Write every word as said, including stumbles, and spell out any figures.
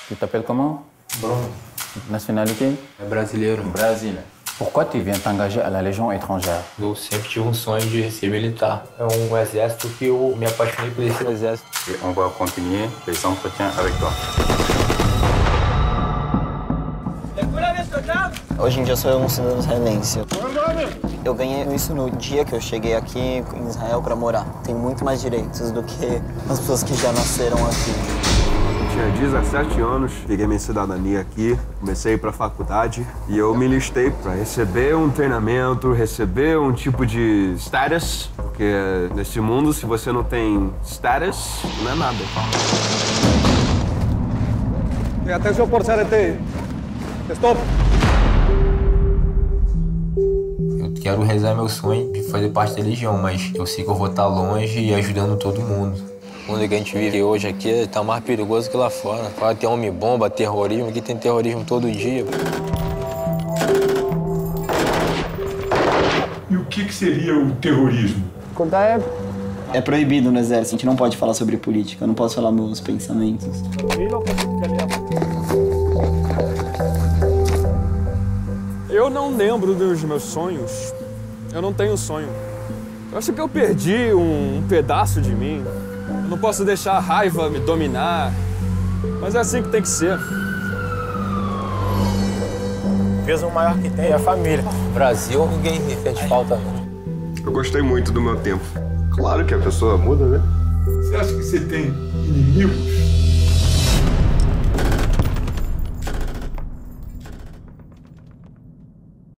Tu t'appelles comment? Bruno. Nationalité? É brasileiro. Brasília. Pourquoi tu viens t'engager à la Légion étrangère? Eu sempre tive um sonho de ser militar. É um exército que eu me apaixonei por esse exército. Et on va continuer les entretiens avec toi. Hoje em dia sou um cidadão israelense. Eu ganhei isso no dia que eu cheguei aqui em Israel para morar. Tenho muito mais direitos do que as pessoas que já nasceram aqui. Tinha dezessete anos, peguei minha cidadania aqui, comecei a ir para a faculdade e eu me listei para receber um treinamento, receber um tipo de status, porque nesse mundo, se você não tem status, não é nada. Atenção, por C R T. Stop! Eu quero realizar meu sonho de fazer parte da Legião, mas eu sei que eu vou estar longe e ajudando todo mundo. O mundo que a gente vive hoje aqui está mais perigoso que lá fora. Fala que tem homem-bomba, terrorismo, aqui tem terrorismo todo dia. E o que, que seria o terrorismo? É proibido no exército, a gente não pode falar sobre política, eu não posso falar meus pensamentos. Eu não lembro dos meus sonhos. Eu não tenho sonho. Eu acho que eu perdi um, um pedaço de mim. Eu não posso deixar a raiva me dominar. Mas é assim que tem que ser. O peso maior que tem é a família. Brasil, ninguém sente falta, não. Eu gostei muito do meu tempo. Claro que a pessoa muda, né? Você acha que você tem inimigos?